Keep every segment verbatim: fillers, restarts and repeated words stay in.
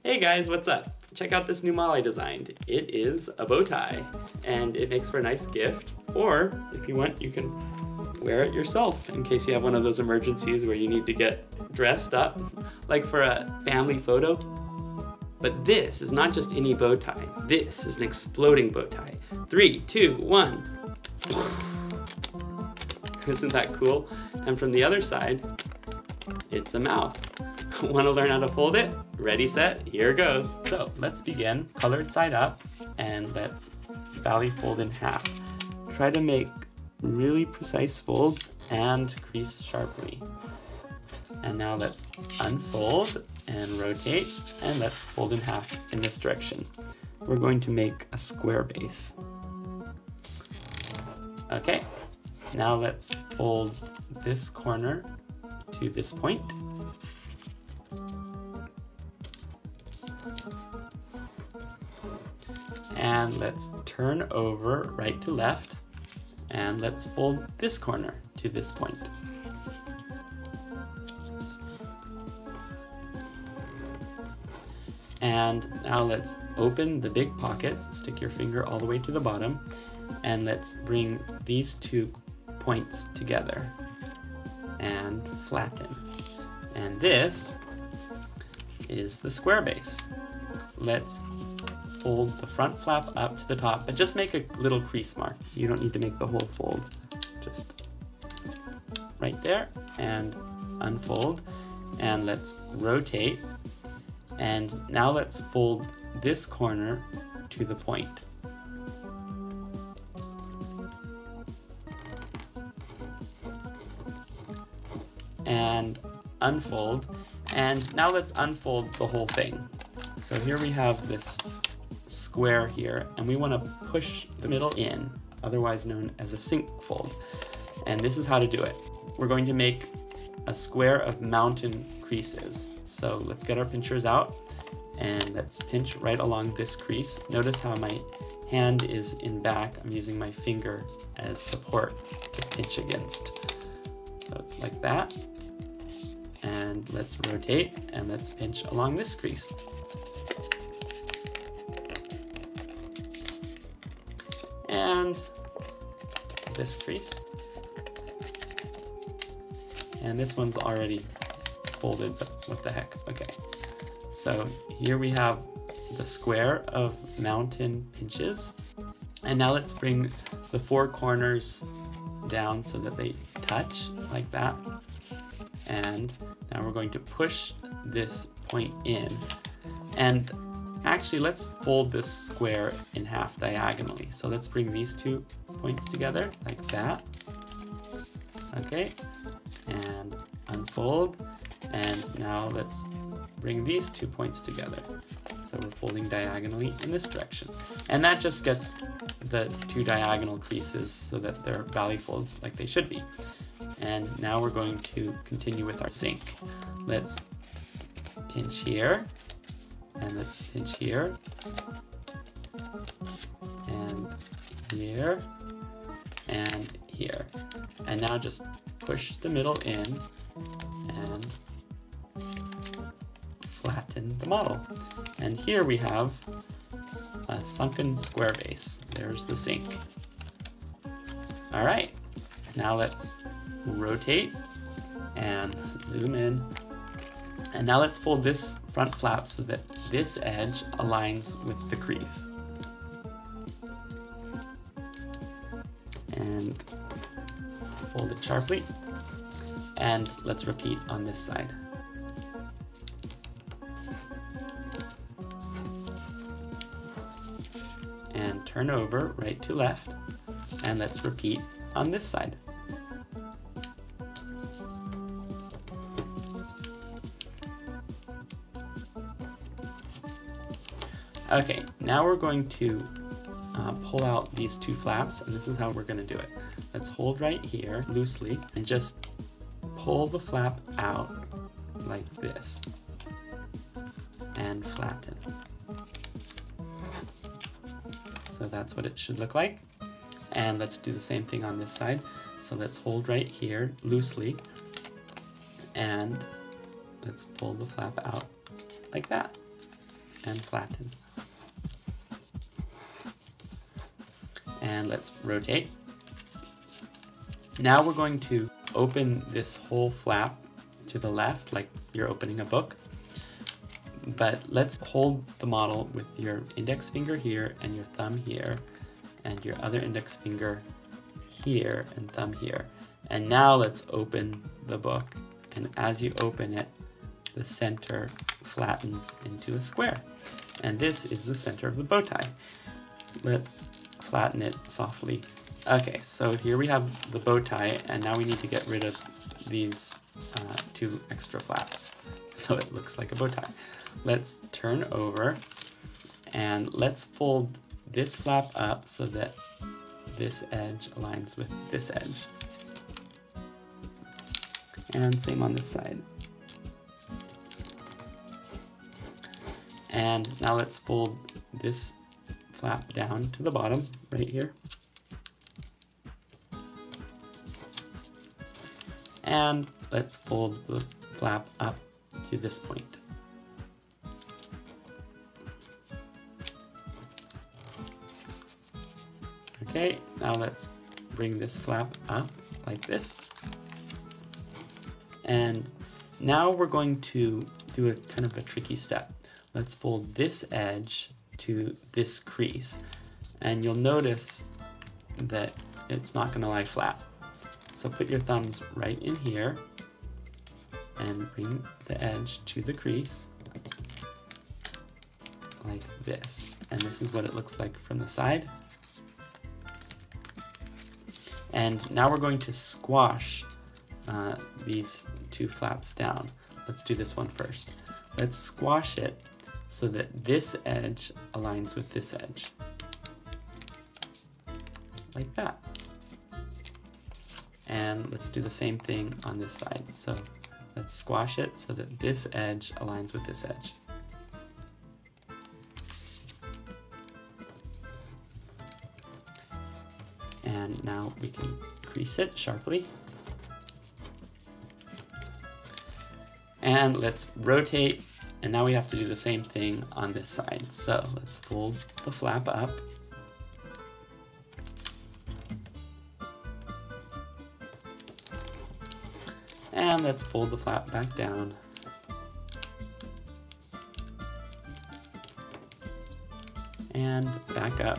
Hey guys, what's up? Check out this new model I designed. It is a bow tie, and it makes for a nice gift, or if you want, you can wear it yourself in case you have one of those emergencies where you need to get dressed up, like for a family photo. But this is not just any bow tie. This is an exploding bow tie. Three, two, one. Isn't that cool? And from the other side, it's a mouth. Want to learn how to fold it? Ready, set, here goes. So let's begin. Colored side up, and let's valley fold in half. Try to make really precise folds and crease sharply. And now let's unfold and rotate, and let's fold in half in this direction. We're going to make a square base. Okay, now let's fold this corner to this point. And let's turn over right to left, and let's fold this corner to this point. And now let's open the big pocket, stick your finger all the way to the bottom, and let's bring these two points together and flatten. And this is the square base. Let's fold the front flap up to the top, but just make a little crease mark. You don't need to make the whole fold. Just right there, and unfold, and let's rotate. And now let's fold this corner to the point. And unfold, and now let's unfold the whole thing. So here we have this square here, and we want to push the middle in, otherwise known as a sink fold. And this is how to do it. We're going to make a square of mountain creases. So let's get our pinchers out, and let's pinch right along this crease. Notice how my hand is in back. I'm using my finger as support to pinch against. So it's like that. And let's rotate, and let's pinch along this crease. And this crease. And this one's already folded, but what the heck. Okay, so here we have the square of mountain pinches. And now let's bring the four corners down so that they touch like that. And now we're going to push this point in. And actually, let's fold this square in half diagonally. So let's bring these two points together like that. Okay, and unfold. And now let's bring these two points together. So we're folding diagonally in this direction. And that just gets the two diagonal creases so that they're valley folds like they should be. And now we're going to continue with our sink. Let's pinch here, and let's pinch here, and here, and here. And now just push the middle in and flatten the model. And here we have a sunken square base. There's the sink. All right, now let's rotate and zoom in. And now let's fold this front flap so that this edge aligns with the crease. And fold it sharply. And let's repeat on this side. And turn over right to left. And let's repeat on this side. Okay, now we're going to uh, pull out these two flaps, and this is how we're going to do it. Let's hold right here loosely and just pull the flap out like this and flatten. So that's what it should look like. And let's do the same thing on this side. So let's hold right here loosely and let's pull the flap out like that. and flatten. And let's rotate. Now we're going to open this whole flap to the left, like you're opening a book. But let's hold the model with your index finger here and your thumb here, and your other index finger here and thumb here. And now let's open the book. And as you open it, the center flattens into a square. And this is the center of the bow tie. Let's flatten it softly. Okay, so here we have the bow tie, and now we need to get rid of these uh, two extra flaps so it looks like a bow tie. Let's turn over and let's fold this flap up so that this edge aligns with this edge. And same on this side. And now let's fold this flap down to the bottom right here. And let's fold the flap up to this point. Okay, now let's bring this flap up like this. And now we're going to do a kind of a tricky step. Let's fold this edge to this crease. And you'll notice that it's not going to lie flat. So put your thumbs right in here and bring the edge to the crease like this. And this is what it looks like from the side. And now we're going to squash uh, these two flaps down. Let's do this one first. Let's squash it so that this edge aligns with this edge. Like that. And let's do the same thing on this side. So let's squash it so that this edge aligns with this edge. And now we can crease it sharply. And let's rotate, and now we have to do the same thing on this side. So let's fold the flap up. And let's fold the flap back down. And back up.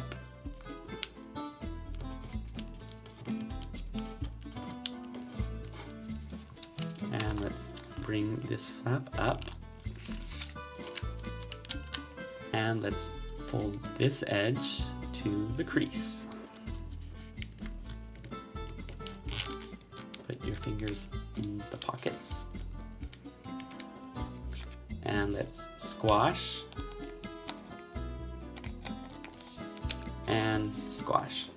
And let's bring this flap up. And let's fold this edge to the crease. Put your fingers in the pockets. And let's squash. And squash.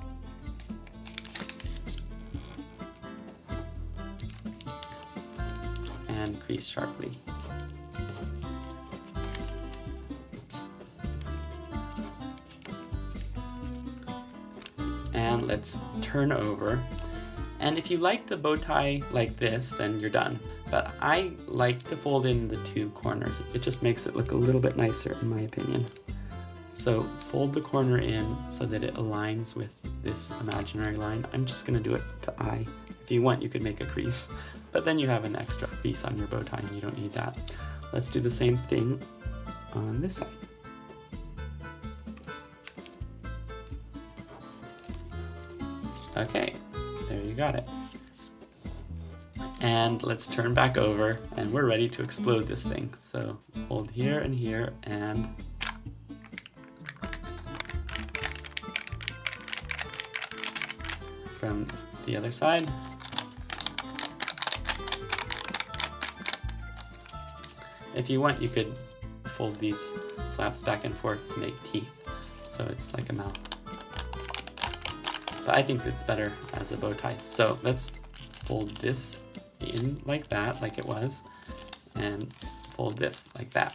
And crease sharply. And let's turn over. And if you like the bow tie like this, then you're done. But I like to fold in the two corners. It just makes it look a little bit nicer in my opinion. So fold the corner in so that it aligns with this imaginary line. I'm just gonna do it to eye. If you want, you could make a crease, but then you have an extra crease on your bow tie and you don't need that. Let's do the same thing on this side. Okay, there you got it. And let's turn back over and we're ready to explode this thing. So hold here and here and from the other side. If you want, you could fold these flaps back and forth to make teeth, so it's like a mouth. But I think it's better as a bow tie. So let's fold this in like that, like it was, and fold this like that.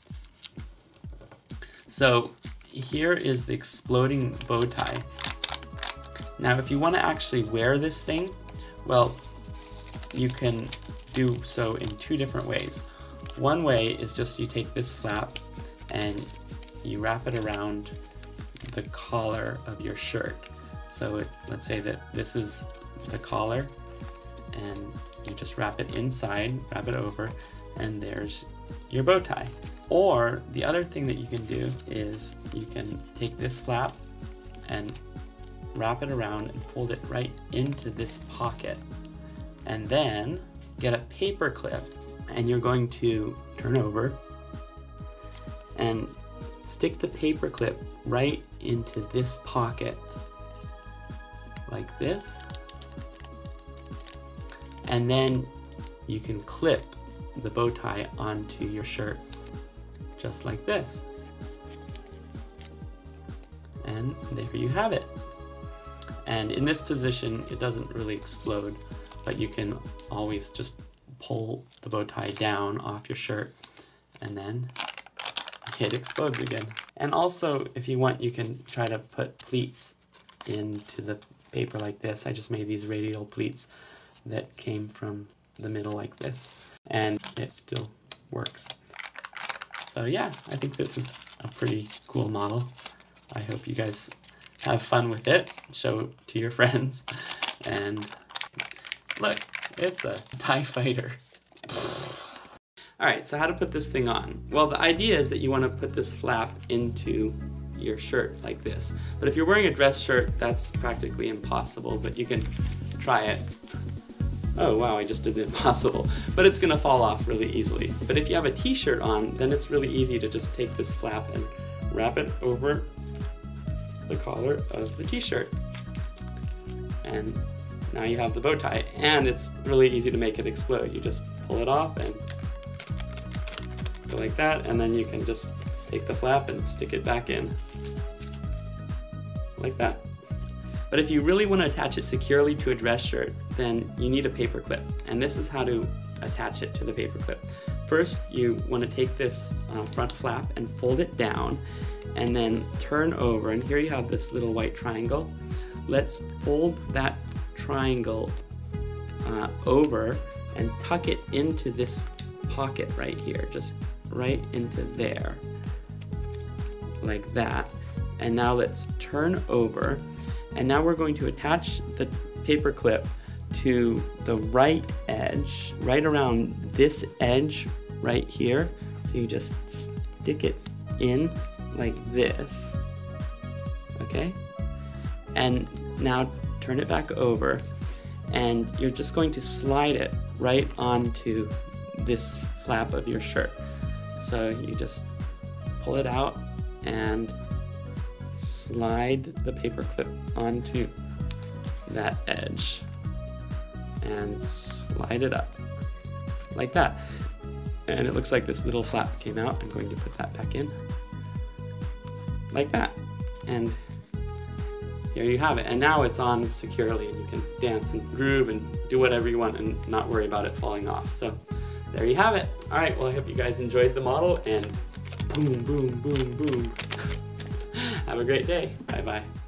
So here is the exploding bow tie. Now if you want to actually wear this thing, well, you can do so in two different ways. One way is just you take this flap and you wrap it around the collar of your shirt. So it, let's say that this is the collar, and you just wrap it inside, wrap it over, and there's your bow tie. Or the other thing that you can do is you can take this flap and wrap it around and fold it right into this pocket, and then get a paper clip, and you're going to turn over and stick the paper clip right into this pocket like this, and then you can clip the bow tie onto your shirt just like this, and there you have it. And in this position it doesn't really explode, but you can always just pull the bow tie down off your shirt and then it explodes again. And also, if you want, you can try to put pleats into the paper like this. I just made these radial pleats that came from the middle like this, and it still works. So yeah, I think this is a pretty cool model. I hope you guys have fun with it, show it to your friends, and look, it's a TIE fighter. Alright, so how to put this thing on? Well, the idea is that you want to put this flap into your shirt like this. But if you're wearing a dress shirt, that's practically impossible, but you can try it. Oh wow, I just did the impossible. But it's going to fall off really easily. But if you have a t-shirt on, then it's really easy to just take this flap and wrap it over the collar of the t-shirt. And now you have the bow tie, and it's really easy to make it explode. You just pull it off and go like that, and then you can just take the flap and stick it back in like that. But if you really want to attach it securely to a dress shirt, then you need a paper clip, and this is how to attach it to the paper clip. First, you want to take this uh, front flap and fold it down, and then turn over, and here you have this little white triangle. Let's fold that triangle uh, over and tuck it into this pocket right here, just right into there, like that. And now let's turn over, and now we're going to attach the paper clip to the right edge, right around this edge right here. So you just stick it in like this, okay? And now turn it back over, and you're just going to slide it right onto this flap of your shirt. So you just pull it out and slide the paper clip onto that edge and slide it up like that. And it looks like this little flap came out. I'm going to put that back in like that. And here you have it. And now it's on securely, and you can dance and groove and do whatever you want and not worry about it falling off. So there you have it. All right, well, I hope you guys enjoyed the model, and boom, boom, boom, boom. Have a great day. Bye-bye.